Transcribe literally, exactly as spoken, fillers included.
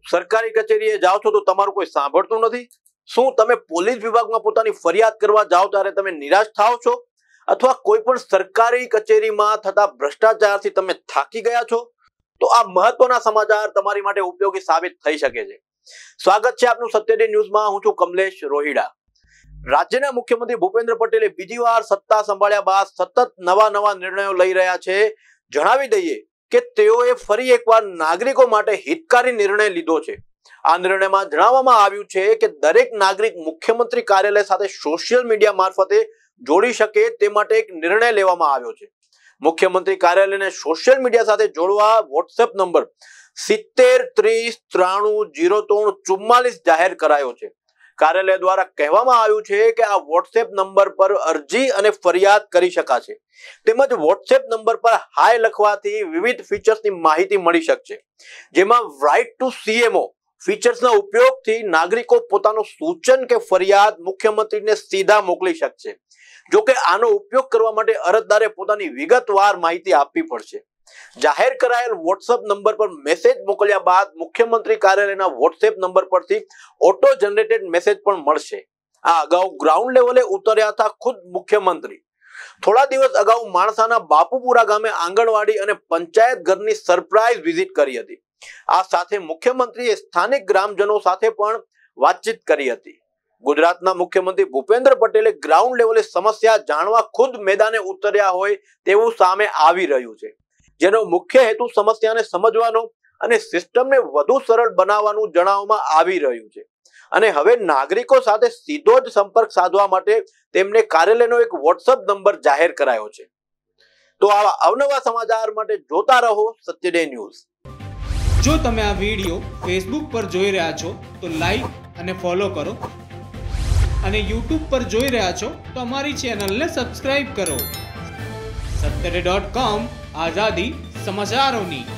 સરકારી કચેરીએ જાઓ છો તો તમારું કોઈ સાંભળતું નથી? શું તમે પોલીસ વિભાગમાં પોતાની ફરિયાદ કરવા જાઓ ત્યારે તમે નિરાશ થાઓ છો? અથવા કોઈ પણ સરકારી કચેરીમાં થતા ભ્રષ્ટાચારથી તમે થાકી ગયા છો? તો આ મહત્વના સમાચાર તમારી માટે ઉપયોગી સાબિત થઈ શકે છે. સ્વાગત છે આપનું સત્ય ડે ન્યૂઝમાં. હું છું કમલેશ રોહિડા. રાજ્યના મુખ્યમંત્રી ભૂપેન્દ્ર પટેલે બીજી વાર સત્તા સંભાળ્યા બાદ સતત નવા નવા નિર્ણયો લઈ રહ્યા છે. જણાવી દઈએ કે તેઓએ ફરી એકવાર નાગરિકો માટે હિતકારી નિર્ણય લીધો છે. આ નિર્ણયમાં જણાવવામાં આવ્યું છે કે દરેક નાગરિક મુખ્યમંત્રી કાર્યાલય સાથે સોશિયલ મીડિયા મારફતે જોડી શકે તે માટે એક નિર્ણય લેવામાં આવ્યો છે. મુખ્યમંત્રી કાર્યાલયને સોશિયલ મીડિયા સાથે જોડવા વોટ્સએપ નંબર સિત્તેર ત્રીસ ત્રાણું જીરો ત્રણ ચુમ્માલીસ જાહેર કરાયો છે. કાર્યાલય દ્વારા કહેવામાં આવ્યું છે કે આ વોટ્સએપ નંબર પર અરજી અને ફરિયાદ કરી શકાશે. તેમજ વોટ્સએપ નંબર પર હાય લખવાથી વિવિધ ફીચર્સની માહિતી મળી શકશે, જેમાં રાઇટ ટુ સીએમઓ ફીચર્સના ઉપયોગથી નાગરિકો પોતાનું સૂચન કે ફરિયાદ મુખ્યમંત્રીને સીધા મોકલી શકશે. જો કે આનો ઉપયોગ કરવા માટે અરજદારે પોતાની વિગતવાર માહિતી આપવી પડશે. જાહેર કરાયેલ વોટ્સએપ નંબર પર મેસેજ મોકલ્યા બાદ મુખ્યમંત્રી કાર્યાલયના વોટ્સએપ નંબર પરથી ઓટો જનરેટેડ મેસેજ પણ મળશે. આ અગાઉ ગ્રાઉન્ડ લેવલે ઉતર્યા હતા ખુદ મુખ્યમંત્રી. થોડા દિવસ અગાઉ માણસાના બાપુપુરા ગામે આંગણવાડી અને પંચાયત ઘરની સરપ્રાઇઝ વિઝિટ કરી હતી. આ સાથે મુખ્યમંત્રીએ સ્થાનિક ગ્રામજનો સાથે પણ વાતચીત કરી હતી. ગુજરાતના મુખ્યમંત્રી ભૂપેન્દ્ર પટેલે ગ્રાઉન્ડ લેવલે સમસ્યા જાણવા ખુદ મેદાને ઉતર્યા હોય તેવું સામે આવી રહ્યું છે, જેનો મુખ્ય હેતુ સમસ્યાને સમજવાનો અને સિસ્ટમને વધુ સરળ બનાવવાનું જણાવવામાં આવી રહ્યું છે. અને હવે નાગરિકો સાથે સીધો જ સંપર્ક સાધવા માટે તેમને કાર્યાલયનો એક વોટ્સએપ નંબર જાહેર કરાયો છે. તો આવા અવનવા સમાચાર માટે જોતા રહો સત્ય ડે ન્યૂઝ. જો તમે આ વિડીયો ફેસબુક પર જોઈ રહ્યા છો તો લાઈક અને ફોલો કરો, અને યુટ્યુબ પર જોઈ રહ્યા છો તો અમારી ચેનલને સબસ્ક્રાઇબ કરો. સત્ય ડે ડોટ કોમ, આઝાદી સમાચારોની.